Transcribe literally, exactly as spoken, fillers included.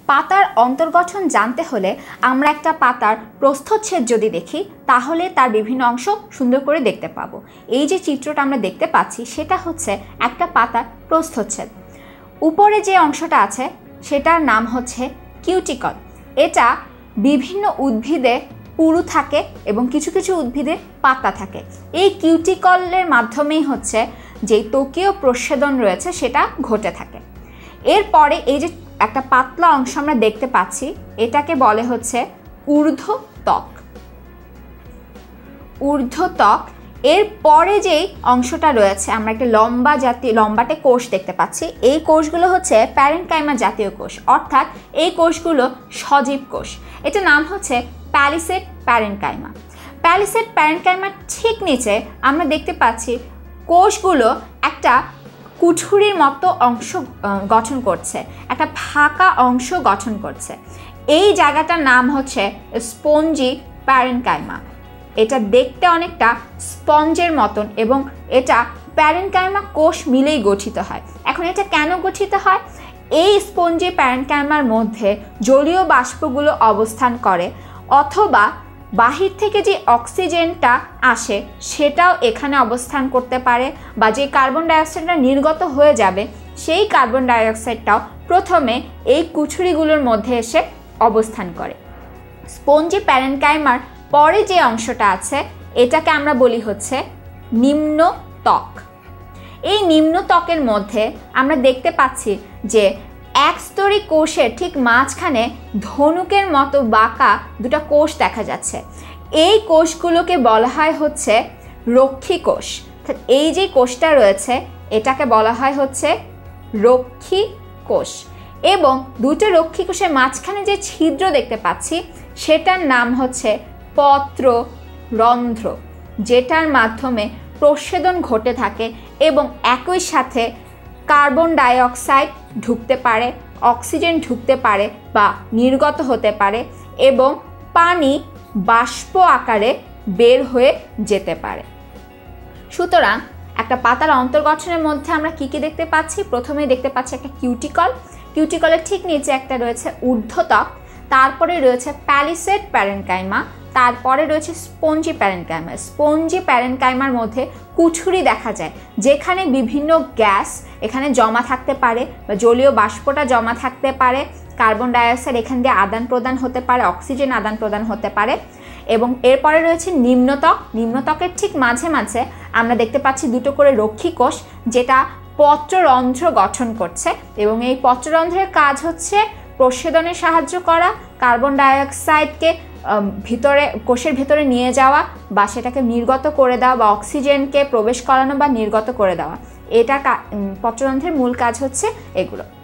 পাতার অন্তর্গঠন জানতে হলে আমরা একটা পাতার প্রস্থচ্ছেদ যদি দেখি তাহলে তার বিভিন্ন অংশ সুন্দর করে দেখতে পাবো। এই যে চিত্রটা আমরা দেখতে পাচ্ছি সেটা হচ্ছে একটা পাতার প্রস্থচ্ছেদ। উপরে যে অংশটা আছে সেটার নাম হচ্ছে কিউটিকল। এটা বিভিন্ন উদ্ভিদে পুরু থাকে এবং কিছু কিছু উদ্ভিদে পাতা থাকে। এই কিউটিকলের মাধ্যমেই হচ্ছে যে ত্বকীয় প্রচ্ছেদন রয়েছে সেটা ঘটে থাকে। এরপরে এই যে একটা পাতলা অংশ আমরা দেখতে পাচ্ছি এটাকে বলে হচ্ছে ঊর্ধ্বত্বক। ঊর্ধ্বত্বক এর পরে যেই অংশটা রয়েছে আমরা একটা লম্বা জাতীয় লম্বাটে কোষ দেখতে পাচ্ছি। এই কোষগুলো হচ্ছে প্যারেনকাইমা জাতীয় কোষ, অর্থাৎ এই কোষগুলো সজীব কোষ। এটার নাম হচ্ছে প্যালিসেড প্যারেনকাইমা। প্যালিসেড প্যারেনকাইমার ঠিক নিচে আমরা দেখতে পাচ্ছি কোষগুলো একটা কুঠুরির মতো অংশ গঠন করছে, একটা ফাঁকা অংশ গঠন করছে। এই জায়গাটার নাম হচ্ছে স্পঞ্জি প্যারেনকাইমা। এটা দেখতে অনেকটা স্পঞ্জের মতন এবং এটা প্যারেনকাইমা কোষ মিলেই গঠিত হয়। এখন এটা কেন গঠিত হয়? এই স্পঞ্জি প্যারেনকাইমার মধ্যে জলীয় বাষ্পগুলো অবস্থান করে, অথবা বাহির থেকে যে অক্সিজেনটা আসে সেটাও এখানে অবস্থান করতে পারে, বা যে কার্বন ডাইঅক্সাইডটা নির্গত হয়ে যাবে সেই কার্বন ডাইঅক্সাইডটাও প্রথমে এই কুঠুরিগুলোর মধ্যে এসে অবস্থান করে। স্পঞ্জি প্যারেনকাইমার পরে যে অংশটা আছে এটাকে আমরা বলি হচ্ছে নিম্ন ত্বক। এই নিম্ন ত্বকের মধ্যে আমরা দেখতে পাচ্ছি যে একস্তরী কোষের ঠিক মাঝখানে ধনুকের মতো বাঁকা দুটো কোষ দেখা যাচ্ছে। এই কোষগুলোকে বলা হয় হচ্ছে রক্ষী কোষ। এই যে কোষটা রয়েছে এটাকে বলা হয় হচ্ছে রক্ষী কোষ, এবং দুটো রক্ষী কোষের মাঝখানে যে ছিদ্র দেখতে পাচ্ছি সেটার নাম হচ্ছে পত্ররন্ধ্র, যেটার মাধ্যমে প্রচ্ছেদন ঘটে থাকে এবং একই সাথে কার্বন ডাইঅক্সাইড ঢুকতে পারে, অক্সিজেন ঢুকতে পারে বা নির্গত হতে পারে, এবং পানি বাষ্প আকারে বের হয়ে যেতে পারে। সুতরাং একটা পাতার অন্তর্গঠনের মধ্যে আমরা কি কি দেখতে পাচ্ছি? প্রথমে দেখতে পাচ্ছি একটা কিউটিকল। কিউটিকলের ঠিক নিচে একটা রয়েছে ঊর্ধ্বত্বক, তারপরে রয়েছে প্যালিসেড প্যারেনকাইমা, তারপরে রয়েছে স্পঞ্জি প্যারেনকাইমা। স্পঞ্জি প্যারেনকাইমার মধ্যে কুঠুরি দেখা যায় যেখানে বিভিন্ন গ্যাস এখানে জমা থাকতে পারে, বা জলীয় বাষ্পটা জমা থাকতে পারে, কার্বন ডাইঅক্সাইড এখান দিয়ে আদান প্রদান হতে পারে, অক্সিজেন আদান প্রদান হতে পারে। এবং এরপরে রয়েছে নিম্নত্বক। নিম্নত্বকের ঠিক মাঝে মাঝে আমরা দেখতে পাচ্ছি দুটো করে রক্ষী কোষ, যেটা পত্ররন্ধ্র গঠন করছে, এবং এই পত্ররন্ধ্রের কাজ হচ্ছে প্রচ্ছেদনে সাহায্য করা, কার্বন ডাইঅক্সাইডকে ভিতরে কোষের ভিতরে নিয়ে যাওয়া বা সেটাকে নির্গত করে দেওয়া, বা অক্সিজেনকে প্রবেশ করানো বা নির্গত করে দেওয়া। এটা পত্ররন্ধ্রের মূল কাজ হচ্ছে এগুলো।